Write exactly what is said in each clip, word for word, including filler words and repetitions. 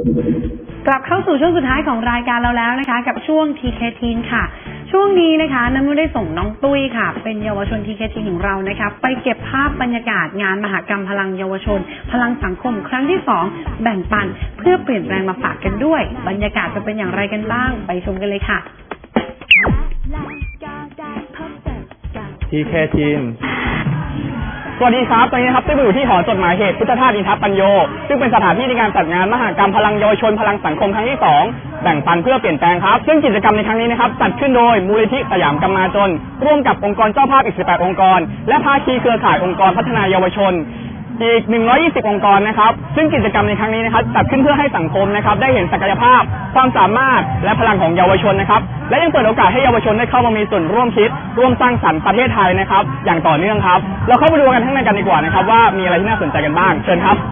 กลับเข้าสู่ช่วงสุดท้ายของรายการเราแล้วนะคะกับช่วง ที เค Teen ค่ะช่วงนี้นะคะน้ำมันได้ส่งน้องตุ้ยค่ะเป็นเยาวชน ที เค Teen ของเรานะคะไปเก็บภาพบรรยากาศงานมหกรรมพลังเยาวชนพลังสังคมครั้งที่สองแบ่งปันเพื่อเปลี่ยนแปลงมาฝากกันด้วยบรรยากาศจะเป็นอย่างไรกันบ้างไปชมกันเลยค่ะที เค Teenสวัสดีครับตอนนี้นะครับตุ้ยอยู่ที่หอจดหมายเหตุพุทธทาสอินทปัญโยซึ่งเป็นสถานที่ในการจัดงานมหกรรมพลังเยาวชนพลังสังคมครั้งที่สองแบ่งปันเพื่อเปลี่ยนแปลงครับซึ่งกิจกรรมในครั้งนี้นะครับจัดขึ้นโดยมูลนิธิสยามกำมาจนร่วมกับองค์กรเจ้าภาพอีกสิบแปดองค์กรและภาคีเครือข่ายองค์กรพัฒนาเยาวชนอีกหนึ่งร้อยยี่สิบองค์กรนะครับซึ่งกิจกรรมในครั้งนี้นะครับจัดขึ้นเพื่อให้สังคมนะครับได้เห็นศักยภาพความสามารถและพลังของเยาวชนนะครับและยังเปิดโอกาสให้เยาวชนได้เข้ามามีส่วนร่วมคิดร่วมสร้างสรรค์ประเทศไทยนะครับอย่างต่อเนื่องครับเราเข้าไปดูกันข้างในกันดีกว่านะครับว่ามีอะไรที่น่าสนใจกันบ้างเชิญครับ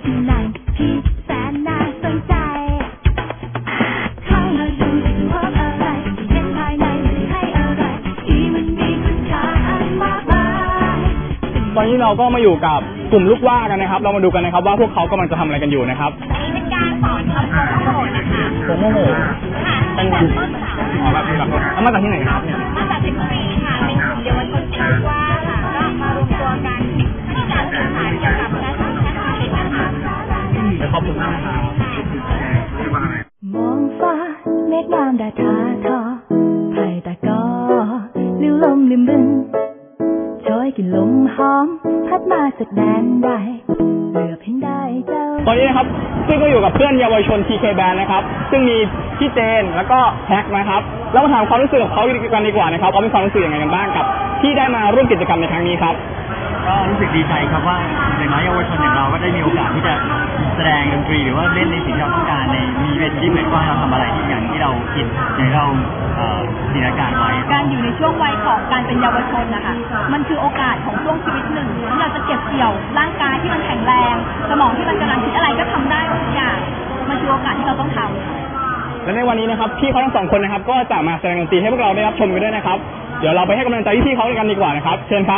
ตอนนี้เราก็มาอยู่กับกลุ่มลูกว่ากันนะครับเรามาดูกันนะครับว่าพวกเขากำลังจะทำอะไรกันอยู่นะครับอันนี้เป็นการสอนทำโมโหนะคะโมโหค่ะเป็นแบบต้นสาวอ๋อแบบนี้แบบแล้วมาจากที่ไหนครับเนี่ยมาจากเพชรบุรีค่ะเป็นกลุ่มเยาวชนกลุ่มลูกว่าค่ะก็มารวมตัวกันที่จะศึกษาเกี่ยวกับการสอนแคสติ้งนะคะขอบคุณมากครับมองฟ้าเมฆงามแดดทาทอไผ่ตะกอลิ้วลมลืมบึงโชยกลิ่นลมหอมพัดมาจากแดนใดเหลือเพียงได้เจ้าตอนนี้นะครับซึ่งก็อยู่กับเพื่อนเยาวชน ที เค Band นะครับซึ่งมีพี่เจนแล้วก็แท็กนะครับแล้วมาถามความรู้สึกของเขากันดีกว่านะครับเขามีความรู้สึกยังไงกันบ้างกับที่ได้มาร่วมกิจกรรมในครั้งนี้ครับก็รู้สึกดีใจครับว่าอย่างน้อยเยาวชนอย่างเราก็ได้มีโอกาสที่จะแสดงดนตรีหรือว่าเล่นในสิ่งที่เราต้องการในมีเวทีที่เปิดกว้างเราทำอะไรที่อย่างที่เราคิดอย่างเราจินตนาการไว้การอยู่ในช่วงวัยของการเป็นเยาวชนนะคะมันคือโอกาสของช่วงชีวิตหนึ่งที่เราจะเก็บเกี่ยวร่างกายที่มันแข็งแรงสมองที่มันกำลังคิดอะไรก็ทำได้ทุกอย่างมันคือโอกาสที่เราต้องทำและในวันนี้นะครับพี่เขาทั้งสองคนนะครับก็จะมาแสดงดนตรีให้พวกเราได้รับชมกันด้วยนะครับเดี๋ยวเราไปให้กำลังใจพี่เขากันดีกว่านะครับเชิญครับ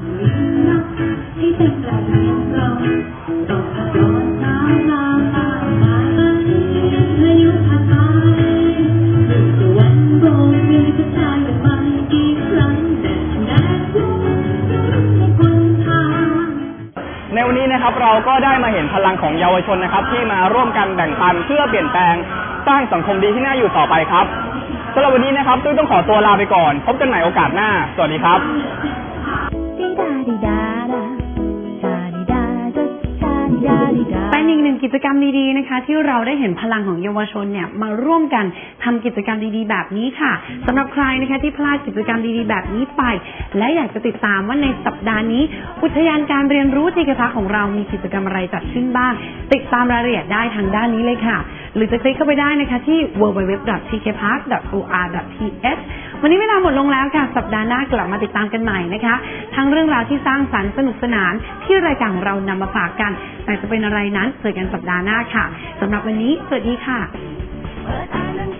ในวันนี้นะครับเราก็ได้มาเห็นพลังของเยาวชนนะครับที่มาร่วมกันแบ่งปันเพื่อเปลี่ยนแปลงสร้างสังคมดีที่น่าอยู่ต่อไปครับสำหรับวันนี้นะครับตุ้ยต้องขอตัวลาไปก่อนพบกันใหม่โอกาสหน้าสวัสดีครับเป็นอีกหนึ่งกิจกรรมดีๆนะคะที่เราได้เห็นพลังของเยาวชนเนี่ยมาร่วมกันทำกิจกรรมดีๆแบบนี้ค่ะสำหรับใครนะคะที่พลาดกิจกรรมดีๆแบบนี้ไปและอยากจะติดตามว่าในสัปดาห์นี้อุทยานการเรียนรู้ที เค พาร์คของเรามีกิจกรรมอะไรจัดขึ้นบ้างติดตามรายละเอียดได้ทางด้านนี้เลยค่ะหรือจะคลิกเข้าไปได้นะคะที่ ดับเบิลยู ดับเบิลยู ดับเบิลยู ดอท ที เค พาร์ค ดอท โอ อาร์ ดอท ที เอช วันนี้เวลาหมดลงแล้วค่ะสัปดาห์หน้ากลับมาติดตามกันใหม่นะคะทั้งเรื่องราวที่สร้างสรรค์สนุกสนานที่รายการของเรานำมาฝากกันแต่จะเป็นอะไรนั้นเจอกันสัปดาห์หน้าค่ะสำหรับวันนี้สวัสดีค่ะ